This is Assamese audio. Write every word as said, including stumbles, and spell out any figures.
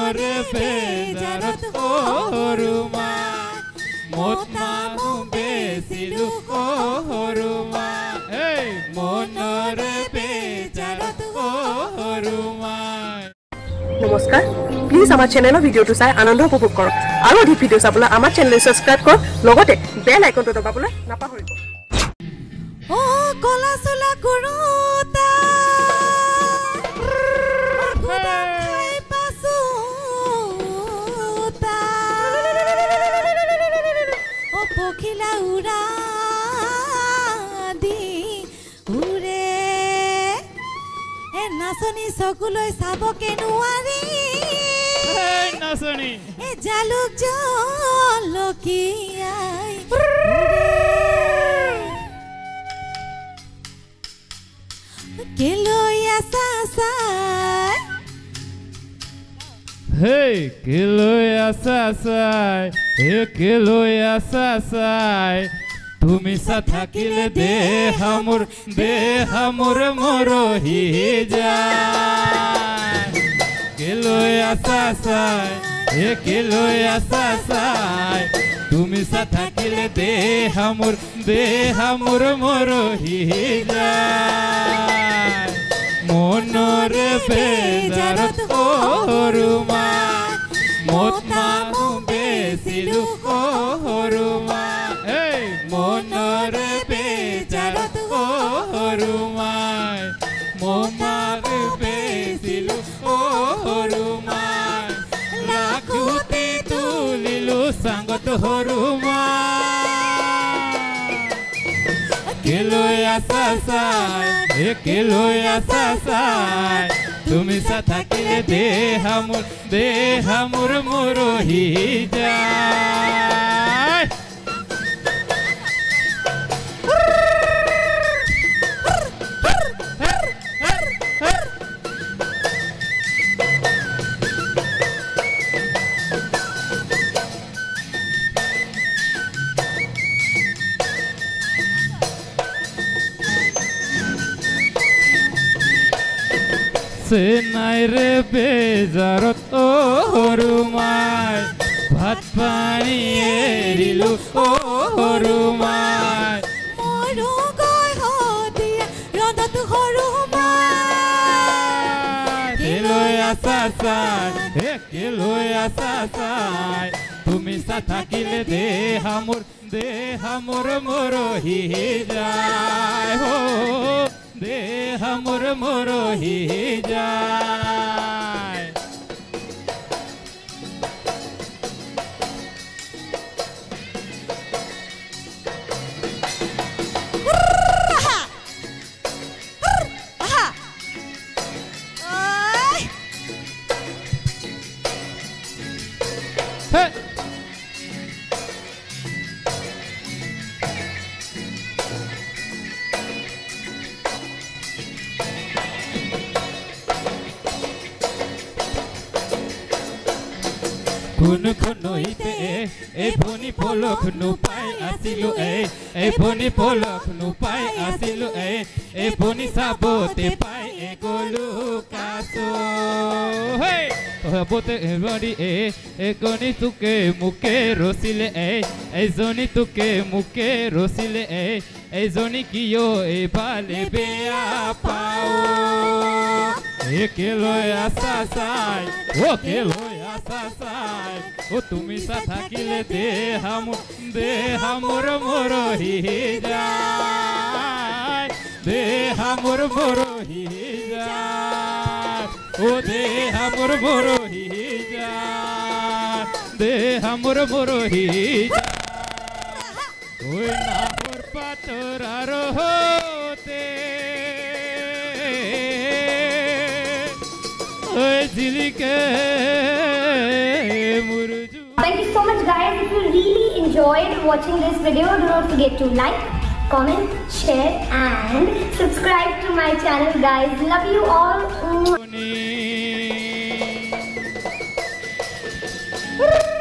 Monore bejarat horuma Motmamu besilu horuma Hey monore bejarat horuma নমস্কাৰ প্লিজ আমাৰ চেনেলৰ ভিডিঅটো চাই আনন্দ উপভোগ কৰক আৰু অধিক ভিডিঅ চাবলৈ আমাৰ চেনেল সাবস্ক্ৰাইব কৰক লগতে বেল আইকনটো দবাবলৈ নাপাহৰিব ও কলা চলা কৰোতা গুদা খাই পাছোতা ও পখিলা উৰা দি উৰে এ নাচনি চকুলৈ চাবকে নোৱাৰি এ নাচনি এ জালুক জলকিয়াই কেলৈ আছা চাই Hey কেলৈ আছা চাই হে কেলৈ আছা চাই তুমি সা থাকিলে দেহ মোৰ দেহ মোৰ মৰহি যায় কেলৈ আছা চাই হে কেলৈ আছা চাই তুমি সা থাকিলে দেহ মোৰ দেহ মোৰ মৰহি যায় মনৰে বেজাৰত হৰুমা মতমামু বেছিলু হৰুমা এই মনৰে বেজাৰত হৰুমা মমাৰে বেছিলু হৰুমা লাখুতি তুলিলু সংগত হৰুমা কেলৈ আছা চাই এ কেলৈ আছা চাই তুমি সা থাকিলে দেহ মোৰ দেহ মোৰ মৰহি যায় সে নাই রে বেজাৰত হৰুমাই ভাত পানী এৰিলো হৰুমাই মৰো গৈ হদিয়া ৰদত হৰুমাই কেলৈ আছা চাই হে কেলৈ আছা চাই তুমি সা থাকিলে দেহ মোৰ দেহ মোৰ মৰহি যায় হো দেহ মোৰ মৰহি যায় কোন খনইতে এই ভনি পলক নুপাই আছিলো এই এই ভনি পলক নুপাই আছিলো এই এই ভনি সাবতে পাই এ গলু কাছো হে হবতে এবাৰি এ এ গনি তুকে মুকে ৰছিলে এই এই জনি তুকে মুকে ৰছিলে এই এই জনি কিয় এই ভালে বেয়া পাও এ কেলৈ আছা চাই ও কেলৈ আছা চাই ও তুমি সা থাকিলে দেহ মোৰ দেহ মোৰ মৰহি যায় দেহ মোৰ মৰহি যায় ও দেহ মোৰ মৰহি যায় দেহ মোৰ মৰহি যায় ঐ নাহৰ পাতৰ আৰহতে Thank you so much guys. If you really enjoyed watching this video, do not forget to like, comment, share and subscribe to my channel guys. Love you all.